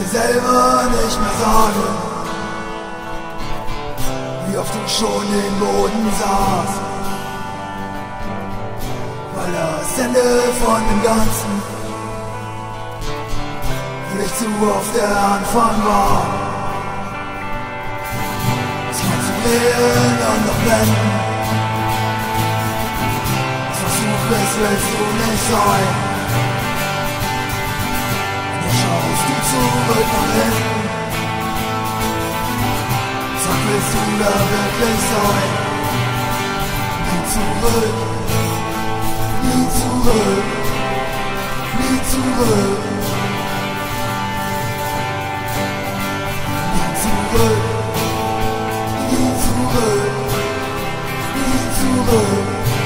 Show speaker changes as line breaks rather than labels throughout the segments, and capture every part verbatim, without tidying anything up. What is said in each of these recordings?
selber nicht mehr sagen, wie oft du schon den Boden sahst, weil das Ende von dem Ganzen für dich zu oft der Anfang war. Es kann zu drehen und noch wenden, das was du bist, willst du nicht sein. Schaust du zurück nach hinten, sag, willst du da wirklich sein? Nie zurück, nie zurück, nie zurück, nie zurück, nie zurück, nie zurück.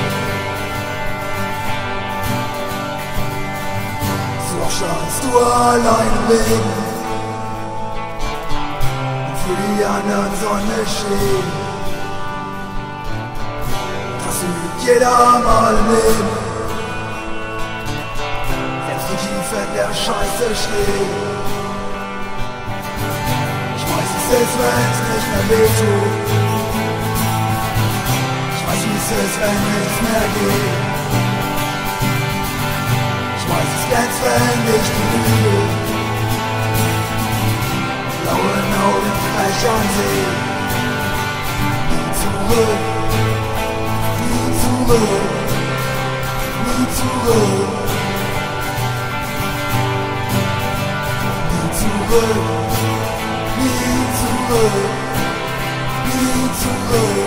Standst du allein im Leben und für die anderen Sonne stehen. Das übt jeder mal im Leben, selbst die tief in der Scheiße stehen. Ich weiß, wie es ist, wenn es nicht mehr wehtut. Ich weiß, wie es ist, wenn nichts mehr geht. Ich weiß es jetzt, wenn ich die Lüge blauen Augen frech ansehen. Nie zurück, nie zurück, nie zurück, nie zurück, nie zurück, nie zurück.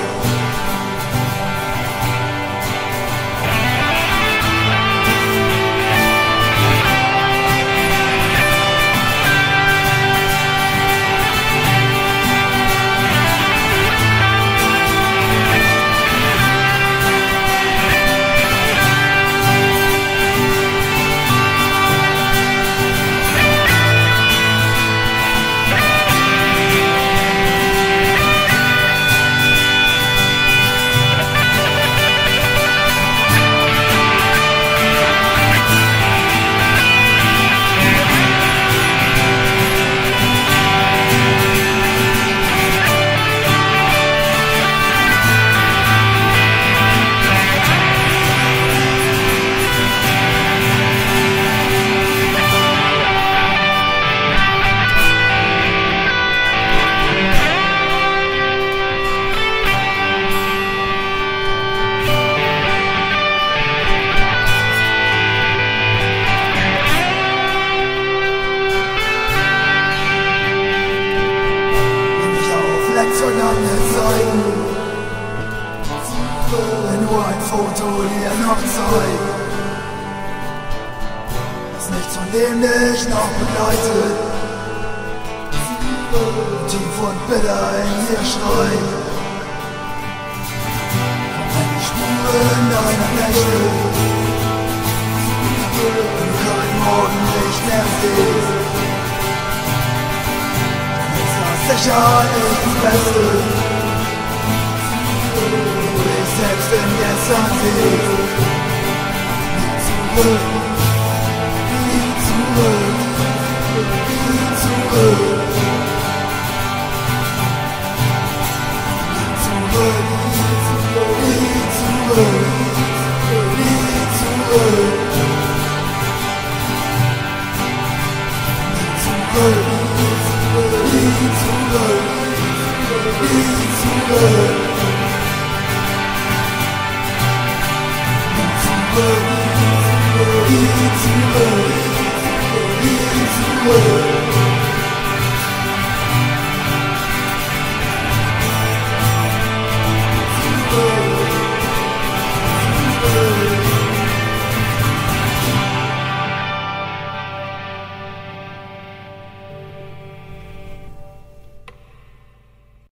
Vergangene Zeiten, wenn nur ein Foto dir noch zeigt, dass nichts von dem dich noch begleitet, tief und bitter in dir schreit, von den Spuren deiner Nächte, wenn du kein Morgenlicht mehr siehst. Sicher ist das Beste, du dich selbst im Gestern siehst. Nie zurück, nie zurück, nie zurück, nie zurück, nie zurück, nie zurück, nie zurück. Nie zurück, nie zurück, nie zurück, nie zurück, nie zurück.